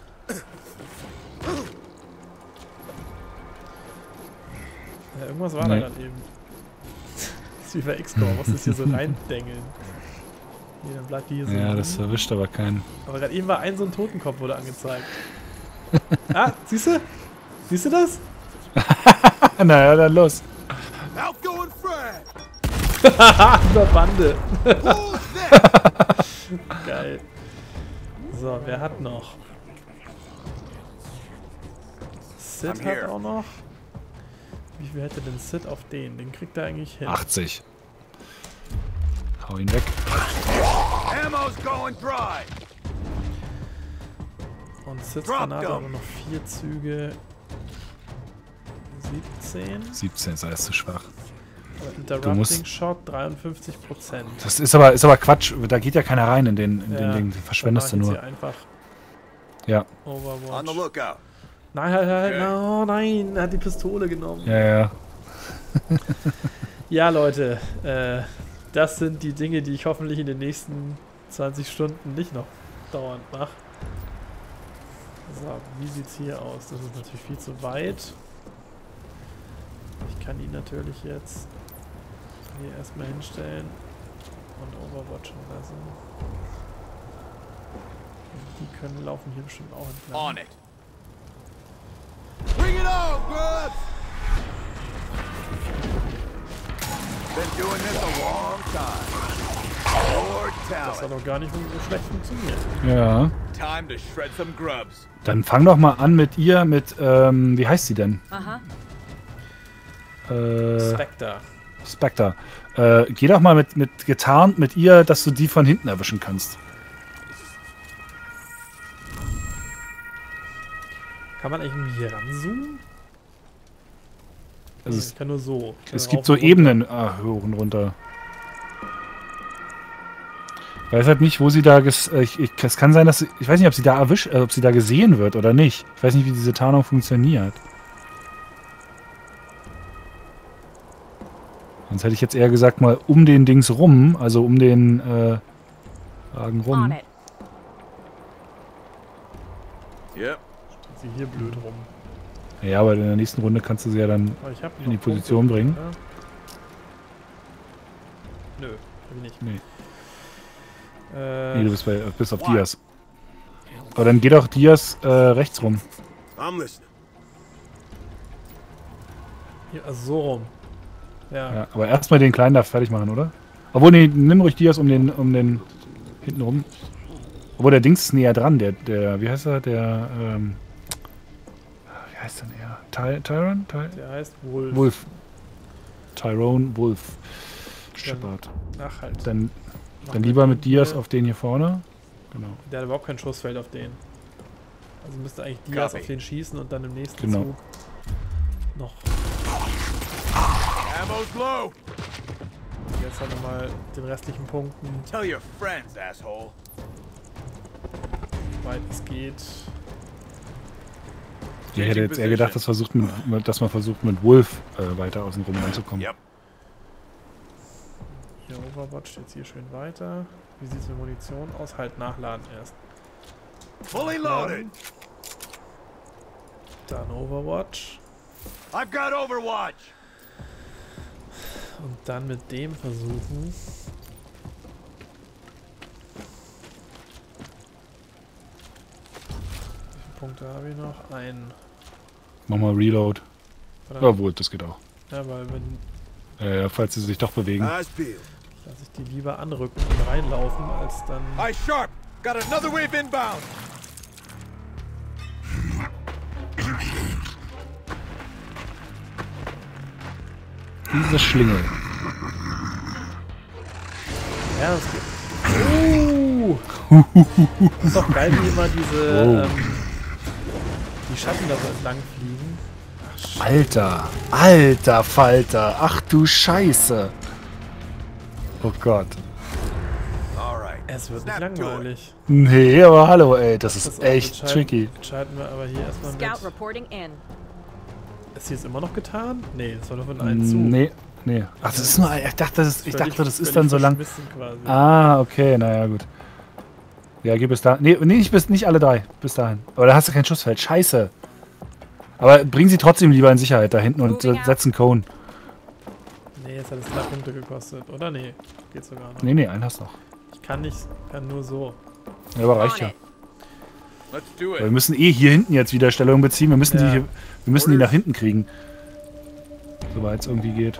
Ja, irgendwas war Nee. da gerade eben. Das ist wie bei X-Core, was ist hier so reindengeln. Nee, dann bleibt die hier so. Ja, liegen. das erwischt aber keinen. Aber gerade eben war ein so ein Totenkopf, wurde angezeigt. Ah, siehst du? Siehst du das? Naja, dann los. Outgoing frag! Über Bande. Who's next? Geil. So, wer hat noch? Sid I'm hat here. auch noch. Wie viel hätte denn Sid auf den? Den kriegt er eigentlich hin. achtzig. Hau ihn weg. Ammo's going dry. Und Sids Drop Granate them. aber noch vier Züge. siebzehn. siebzehn ist alles zu schwach. Aber Interrupting musst- Shot dreiundfünfzig Prozent. Das ist aber, ist aber Quatsch. Da geht ja keiner rein in den, in den Ding. Den verschwendest du nur. Hier einfach Ja. On the Overwatch. lookout. Nein, halt, halt, Okay. oh nein, er hat die Pistole genommen. Ja, ja. Ja, Leute, äh, das sind die Dinge, die ich hoffentlich in den nächsten zwanzig Stunden nicht noch dauernd mache. So, wie sieht's hier aus? Das ist natürlich viel zu weit. Ich kann ihn natürlich jetzt hier erstmal hinstellen und Overwatchen lassen. Die können laufen hier bestimmt auch entlang. On it. Bring it on, Grubs! Been doing this a long time. Lord Das talent. hat doch gar nicht so schlecht funktioniert. Ja. Time to shred some grubs. Dann fang doch mal an mit ihr, mit, ähm, wie heißt sie denn? Uh-huh. Äh, Spectre. Spectre. Äh, geh doch mal mit, mit getarnt mit ihr, dass du die von hinten erwischen kannst. Kann man eigentlich hier ranzoomen? Also Nee, es, ich kann nur so. Ich kann es rauf gibt so und runter. Ebenen. Ah, hoch und runter. Ich weiß halt nicht, wo sie da ges äh, ich, ich, es kann sein, dass sie, ich weiß nicht, ob sie da erwischt, äh, ob sie da gesehen wird oder nicht. Ich weiß nicht, wie diese Tarnung funktioniert. Sonst hätte ich jetzt eher gesagt mal um den Dings rum, also um den äh, Tragen On rum. it. Yep. Steht sie hier blöd rum. Ja, aber in der nächsten Runde kannst du sie ja dann Aber ich hab in die noch Position Punkte, bringen. oder? Nö, hab ich nicht. Nee, Äh, nee du bist, bei, bist auf Diaz. Aber dann geht auch Diaz äh, rechts rum. I'm listening. hier, also so rum. Ja. Ja, aber erstmal den Kleinen da fertig machen, oder? Obwohl, nee, nimm ruhig Diaz um den, um den hinten rum. Obwohl, der Dings ist näher dran. Der, der, wie heißt er? Der, ähm, wie heißt denn er? Ty Tyron? Ty Der heißt Wolf. Wolf. Tyrone Wolf. Shepard. Ach halt. Dann, Mach dann lieber mit Diaz hier. auf den hier vorne. Genau. Der hat überhaupt kein Schussfeld auf den. Also müsste eigentlich Diaz Copy. auf den schießen und dann im nächsten Genau. Zug noch Ammo's low. jetzt halt nochmal den restlichen Punkten, Tell your friends, asshole. weit es geht. Ich hätte jetzt eher gedacht, dass, versucht mit, dass man versucht mit Wolf äh, weiter außen rum ranzukommen. Yep. Hier Overwatch jetzt hier schön weiter. Wie sieht es mit Munition aus? Halt nachladen erst. Fully loaded. Dann Overwatch. I've got Overwatch. Und dann mit dem versuchen. Wie viele Punkte habe ich noch? Ein. Mach mal Reload. Verdammt. Obwohl, das geht auch. Ja, weil wenn Äh, falls sie sich doch bewegen. Eyes peeled. lasse ich die lieber anrücken und reinlaufen, als dann. Eye sharp. Got another wave inbound. Diese Schlingel. Ja, das geht. Oh! Das ist doch geil, wie immer diese. Oh. Ähm, die Schatten da so entlang fliegen. Alter, alter Falter. Ach du Scheiße. Oh Gott. All right. Es wird nicht Snap to it. langweilig. Nee, aber hallo, ey. Das Pass ist auf, echt entscheiden- tricky. Entscheiden wir aber hier erstmal Scout mit. reporting in. Ist hier jetzt immer noch getan? Nee, das war nur von einem Zug. Nee, nee. Ach, das ist nur. Ich dachte, das ist, ich Völlig- dachte, das ist völlig dann so lang. verschmissen Quasi. Ah, okay, naja, gut. Ja, geh bis da. Nee, nee, nicht, bis, nicht alle drei. Bis dahin. Aber da hast du kein Schussfeld. Scheiße. Aber bring sie trotzdem lieber in Sicherheit da hinten und äh, setz einen Cone. Nee, jetzt hat es drei Punkte gekostet. Oder? Nee, geht sogar noch. Nee, nee, einen hast du noch. Ich kann nicht, kann nur so. Ja, aber reicht On ja. it. Let's do Weil wir it. müssen eh hier hinten jetzt wieder Stellung beziehen. Wir müssen, Ja. die, hier- wir müssen die nach hinten kriegen. Soweit es irgendwie geht.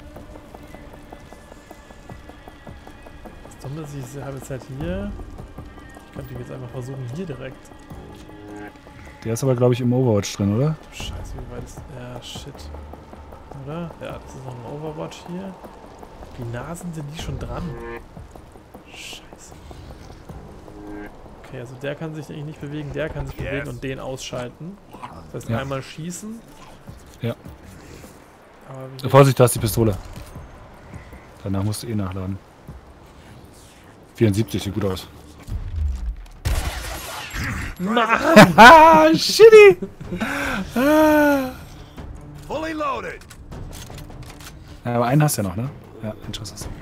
Das Dumme ist, ich habe jetzt halt hier. Ich könnte jetzt einfach versuchen, hier direkt. Der ist aber, glaube ich, im Overwatch drin, oder? Scheiße, wie weit ist. Ja, shit. Oder? Ja, das ist noch ein Overwatch hier. Wie nah sind denn die schon dran? Scheiße. Okay, also der kann sich eigentlich nicht bewegen, der kann sich Yes. bewegen und den ausschalten. Das heißt, Ja. einmal schießen. Ja. Aber wie Vorsicht, da ist die Pistole. Danach musst du eh nachladen. vierundsiebzig, sieht gut aus. Ah, shitty! Fully loaded. Ja, aber einen hast du ja noch, ne? Ja, einen Schuss hast du.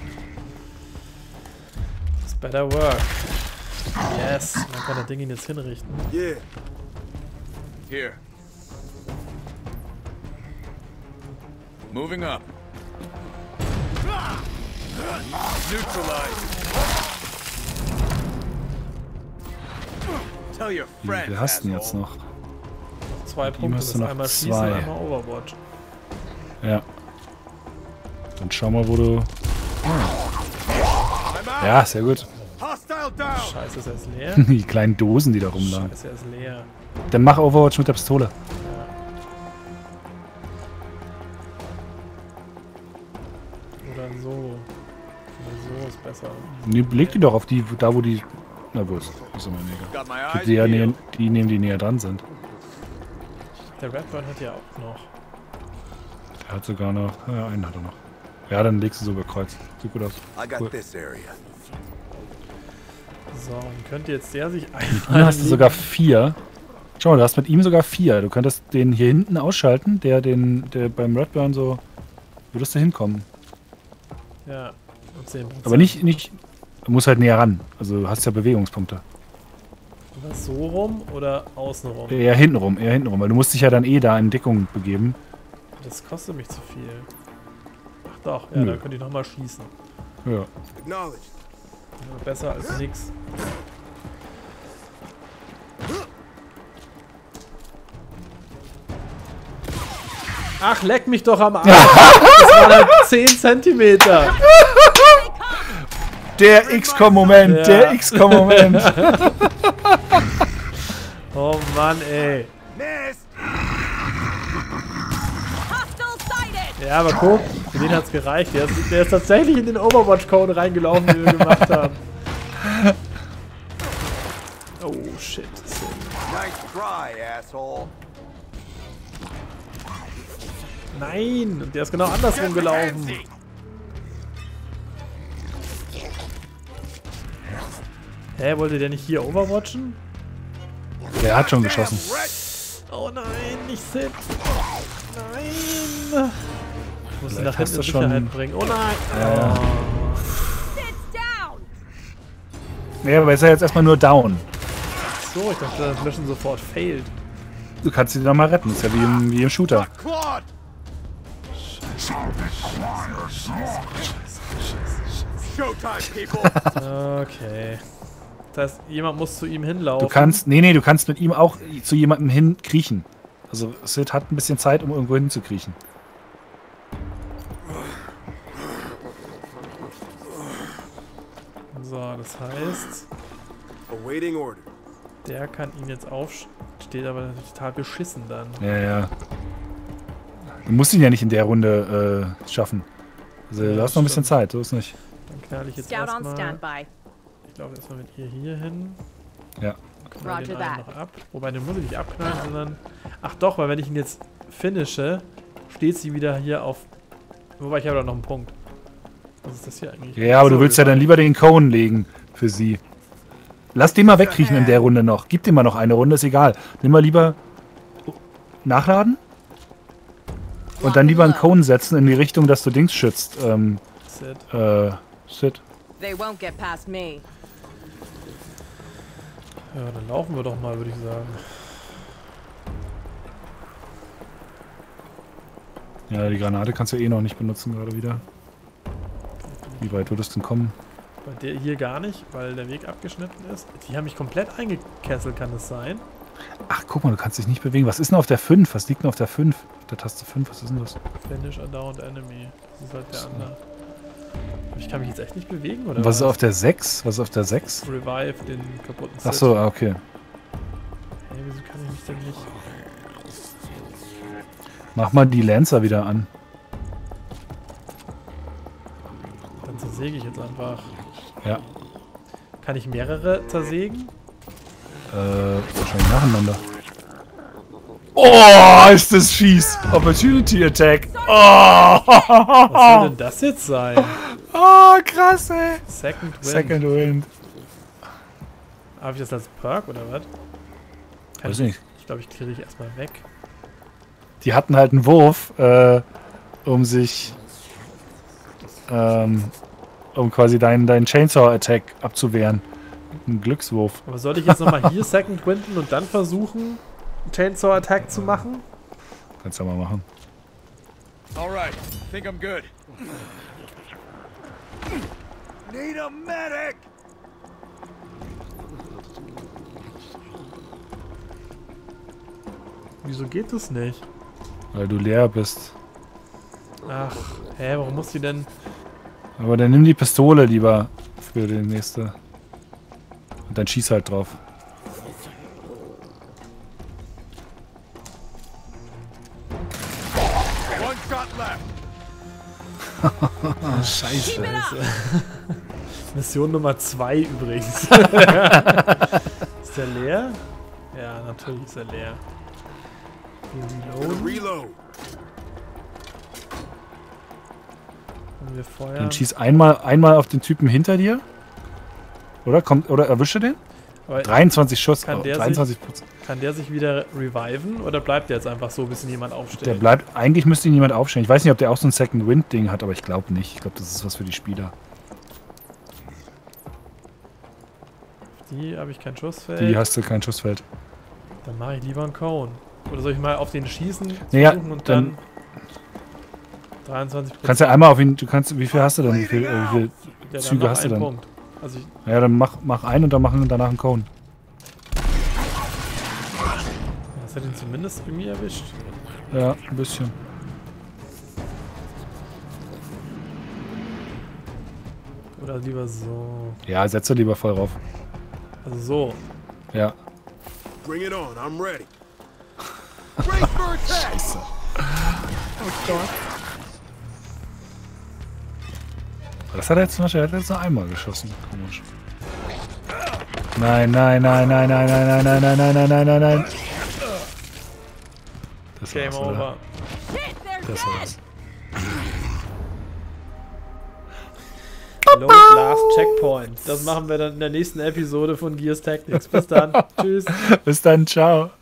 It's better work. Yes, man kann das Ding ihn jetzt hinrichten. Yeah. Here. Moving up. Neutralized. Tell your Wie friends, viel hast du denn jetzt asshole. noch? Zwei ihm Punkte, hast das du noch einmal schießen, zwei. einmal Overwatch. Ja. Dann schau mal, wo du... I'm out. Ja, sehr gut. Hostile down. Scheiße, ist er jetzt leer? Die kleinen Dosen, die da rumlagen. Scheiße, er ist leer. Dann mach Overwatch mit der Pistole. Oder so. Oder so ist besser. Nee, leg die doch auf die, da wo die... Na wo ist, ist immer mega. Got my Die, eyes die, ja peeled. nehmen, die nehmen, die näher dran sind. Der Redburn hat ja auch noch. Der hat sogar noch... Ja, einen hat er noch. Ja, dann legst du so über Kreuz. Sieht gut aus. I got Cool. this area. So, und könnte jetzt der sich Dann einmal. hast du sogar vier. Schau mal, du hast mit ihm sogar vier. Du könntest den hier hinten ausschalten, der den, der beim Redburn so... Würdest du hinkommen. Ja, und zehn Prozent. Aber nicht, nicht... Du musst halt näher ran. Also du hast ja Bewegungspunkte. Oder so rum oder außen rum? Eher hinten rum, eher hinten rum. Weil du musst dich ja dann eh da in Deckung begeben. Das kostet mich zu viel. Ach doch, ja, Nö. da könnte ich nochmal schießen. Ja. Acknowledged. Ja, besser als nix. Ach, leck mich doch am Arsch. Das waren halt zehn Zentimeter. Der X COM-Moment, Ja. der X COM-Moment. Oh Mann, ey. Missed! Hostile sighted! Ja, aber guck, für den hat's gereicht. Der ist, der ist tatsächlich in den Overwatch-Code reingelaufen, den wir gemacht haben. Oh, shit. Nice try, asshole. Nein, und der ist genau andersrum gelaufen. Hä, wollte der nicht hier overwatchen? Der hat schon geschossen. Oh nein, nicht Sid. Nein. Ich muss ihn nach Vielleicht hast hinten in du schon- Sicherheit bringen. Oh nein. Ja. Sit down! Ja, aber ist ja jetzt erstmal nur down. So, ich dachte, das Mission sofort failed. Du kannst ihn doch mal retten. Ist ja wie im, wie im Shooter. Claude! Showtime, people! Okay. Das heißt, jemand muss zu ihm hinlaufen. Du kannst, nee, nee, du kannst mit ihm auch zu jemandem hin kriechen. Also Sid hat ein bisschen Zeit, um irgendwo hinzukriechen. So, das heißt, Awaiting order. der kann ihn jetzt aufstehen, steht aber total beschissen dann. Ja, ja. Du musst ihn ja nicht in der Runde äh, schaffen. Also Ja, du hast noch ein bisschen stimmt. Zeit, so ist nicht. Dann knall ich jetzt Scout on erstmal. standby. Ich glaube erstmal mit ihr hier hin. Ja. Knall Roger den einen that. noch ab. Wobei, den muss ich nicht abknallen, sondern... Ach doch, weil wenn ich ihn jetzt finische, steht sie wieder hier auf... Wobei, ich habe da noch einen Punkt. Was ist das hier eigentlich? Ja, aber So, du willst ja dann lieber den Cone legen für sie. Lass den mal wegkriechen in der Runde noch. Gib dem mal noch eine Runde, ist egal. Nimm mal lieber nachladen und dann lieber einen Cone setzen in die Richtung, dass du Dings schützt. Ähm, Sid. äh, Sid. They won't get past me. Ja, dann laufen wir doch mal, würde ich sagen. Ja, die Granate kannst du eh noch nicht benutzen gerade wieder. Wie weit würdest du denn kommen? Bei der hier gar nicht, weil der Weg abgeschnitten ist. Die haben mich komplett eingekesselt, kann das sein? Ach, guck mal, du kannst dich nicht bewegen. Was ist denn auf der fünf? Was liegt denn auf der fünf? Auf der Taste fünf, was ist denn das? Finish a downed enemy. Das ist halt der andere. Aber ich kann mich jetzt echt nicht bewegen, oder? Und was ist auf der sechs? Was ist auf der sechs? Revive den kaputten Sid. Ach so, ah, okay. Hey, wieso kann ich mich denn nicht... Mach mal die Lancer wieder an. Dann zersäge ich jetzt einfach. Ja. Kann ich mehrere zersägen? Äh, wahrscheinlich nacheinander. Oh, ist das fies. Opportunity Attack. Oh, Was soll denn das jetzt sein? oh krass, ey. Second Wind. Second Wind. Habe ich das als Perk oder was? Kann Weiß ich, nicht. ich glaube, ich kriege ich erstmal weg. Die hatten halt einen Wurf, äh, um sich, ähm, um quasi deinen, deinen Chainsaw-Attack abzuwehren. Ein Glückswurf. Aber soll ich jetzt nochmal hier Second Winden und dann versuchen, Chainsaw Attack zu machen? Kannst du ja mal machen. Alright, think I'm good. Need a medic! Wieso geht das nicht? Weil du leer bist. Ach, hä, warum muss die denn... Aber dann nimm die Pistole lieber für den nächste. Und dann schieß halt drauf. One shot left. Scheiße. Mission Nummer zwei übrigens. Ist der leer? Ja, natürlich ist er leer. Wir reloaden. Reload. Und wir feuern. Dann schieß einmal, einmal auf den Typen hinter dir. Oder? Kommt, oder erwische den? Aber dreiundzwanzig Schuss. Kann oh, der dreiundzwanzig Prozent. kann der sich wieder reviven oder bleibt der jetzt einfach so, bis ihn jemand aufsteht? Der bleibt. Eigentlich müsste ihn jemand aufstellen. Ich weiß nicht, ob der auch so ein Second Wind Ding hat, aber ich glaube nicht. Ich glaube, das ist was für die Spieler. Die habe ich kein Schussfeld. Die hast du kein Schussfeld. Dann mache ich lieber einen Cone. Oder soll ich mal auf den schießen Naja, versuchen und dann, dann dreiundzwanzig Prozent. kannst du ja einmal auf ihn, du kannst, wie viel hast du denn? Wie viel, äh, wie viel Ja, dann Züge noch hast du einen denn? Punkt. Also ich, Ja, dann mach, mach einen und dann machen danach einen Cone. das hat ihn zumindest irgendwie erwischt. Ja, ein bisschen. Oder lieber so. Ja, setze lieber voll rauf. Also so. Ja. Bring it on, I'm ready. Brace for attack! Das hat er jetzt zum Beispiel, er hat jetzt nur einmal geschossen. Komisch. Nein, nein, nein, nein, nein, nein, nein, nein, nein, nein, nein, nein, nein, nein. Das Game war's, oder? over. Shit, they're Das dead! war's. Load Last Checkpoint. Das machen wir dann in der nächsten Episode von Gears Tactics. Bis dann. Tschüss. Bis dann, ciao.